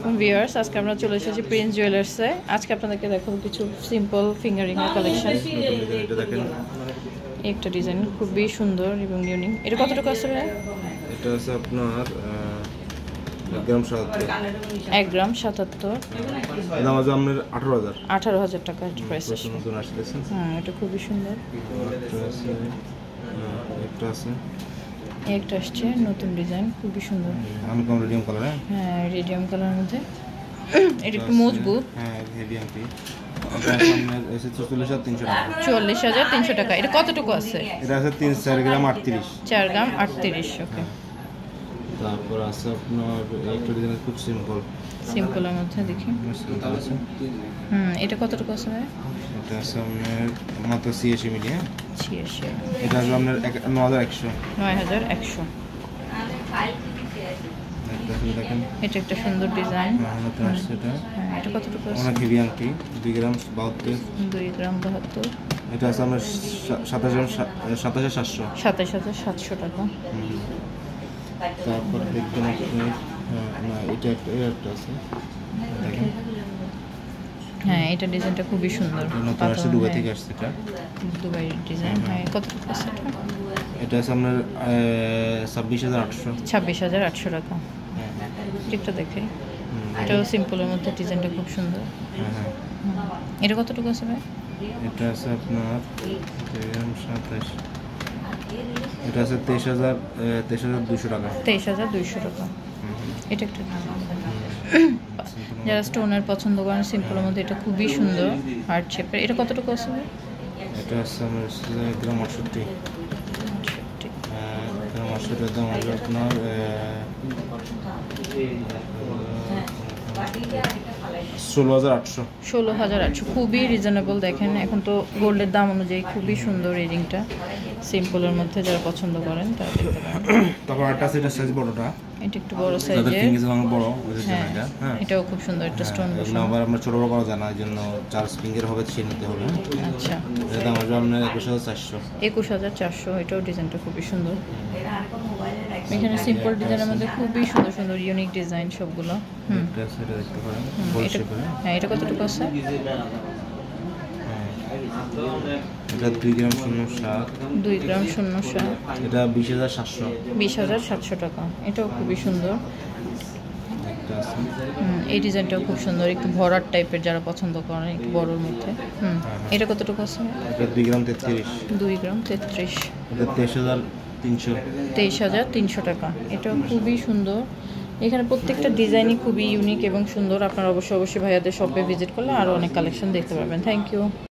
Viewers আজকে আমরা চলে এসেছি প্রিন্স জুয়েলার্সে। আজকে আপনাদেরকে দেখাবো কিছু সিম্পল ফিঙ্গারিং এর কালেকশন। এটা দেখেন, একটা ডিজাইন খুবই সুন্দর এবং ইউনিক। এটা কত টাকা আছে ভাই? এটা আছে আপনার 1 গ্রাম 77। 1 গ্রাম 77। দাম আছে আপনার 18,000। 18,000 টাকা প্রাইস আছে। নতুন আসছে দেখছেন? হ্যাঁ, এটা খুবই সুন্দর। একটা আছে, একটা আসছে নতুন ডিজাইন, খুবই সুন্দর। আমি কম রেডিয়াম কালার। হ্যাঁ, রেডিয়াম কালারের মধ্যে এটা একটু মজবুত। হ্যাঁ, হেভি এমপি। এটা আপনার এসে 44,300 টাকা। 44,300 টাকা। এটা কতটুকু আছে? এটা আছে 4 গ্রাম 38। 4 গ্রাম 38। ওকে। তারপর আছে আপনার একটা ডিজাইন খুব সিম্পল। সিম্পলের মধ্যে দেখি। এটা কতটুকু আছে ভাই? এটা আছে আপনার মাত্র 86 মিলি। 86। এটা আছে আপনার 9,100। 9,100। দেখেন, এটা একটা সুন্দর ডিজাইন। নতুন আসছে এটা। হ্যাঁ, এটা কতটুকু আছে? অনেক হেভি আংটি, 2 গ্রাম 72। 2 গ্রাম 72। এটা আছে আপনার 27,700। 27,700 টাকা। তারপর দেখবেন আপনি, না এটা একটা আছে দেখেন। হ্যাঁ, এটা ডিজাইনটা খুবই সুন্দর। নতুন আসছে, দুবাই থেকে আসছে এটা। দুবাই ডিজাইন। হ্যাঁ, কতটুকু আছে এটা? এটা আছে আপনার 26,800। 26,800 টাকা। ঠিকটা দেখে। এটাও সিম্পলের মধ্যে ডিজাইনটা খুব সুন্দর। হ্যাঁ, এটা কতটুকু আছে ভাই? এটা আছে আপনার 27। এটা আছে 23,200 টাকা। 23,200 টাকা। এটা একটা যারা স্টোনের পছন্দ করেন সিম্পলের মধ্যে এটা খুবই সুন্দর, হার্ট শেপের। এটা কতটুকু আছে ভাই? এটা আছে আমার 1 গ্রাম 68। গ্রাম 68 দাম হবে আপনার 16,800। 16,800। খুবই রিজনেবল। দেখেন, এখন তো গোল্ডের দাম অনুযায়ী খুবই সুন্দর এই রিংটা। সিম্পলের মধ্যে যারা পছন্দ করেন তারা দেখতে পারেন। তারপর একটা আছে, এটা সাইজ বড়টা। এটা একটু বড় সাইজের। বড়, হ্যাঁ, এটাও খুব সুন্দর। একটা স্টোন এগুলো আবার আমরা ছোট বড় করা যায় না, এই জন্য 4 স্প্রিংয়ের হবে, সে নিতে হবে। আচ্ছা, এটা দাম আসবে আপনার 21,400। 21,400। এটাও ডিজাইনটা খুবই সুন্দর। এখানে সিম্পল ডিজাইনের মধ্যে খুবই সুন্দর সুন্দর ইউনিক ডিজাইন সবগুলো। এটা আছে, এটা দেখতে পারেন, বল শেপের। হ্যাঁ, এটা কতটুকু আছে? এটা 2 গ্রাম 07। 2 গ্রাম 07। এটা 20,700। 20,700 টাকা। এটাও খুবই সুন্দর। একটা আছে, এই ডিজাইনটাও খুব সুন্দর, একটু ভরাট টাইপের যারা পছন্দ করেন, একটু বড়র মধ্যে। এটা কতটুকু আছে? এটা 2 গ্রাম 33। 2 গ্রাম 33। এটা 23,300। 23,300 টাকা। এটাও খুবই সুন্দর। এখানে প্রত্যেকটা ডিজাইনই খুবই ইউনিক এবং সুন্দর। আপনারা অবশ্যই ভাইয়াদের শপে ভিজিট করলে আরও অনেক কালেকশন দেখতে পারবেন। Thank you.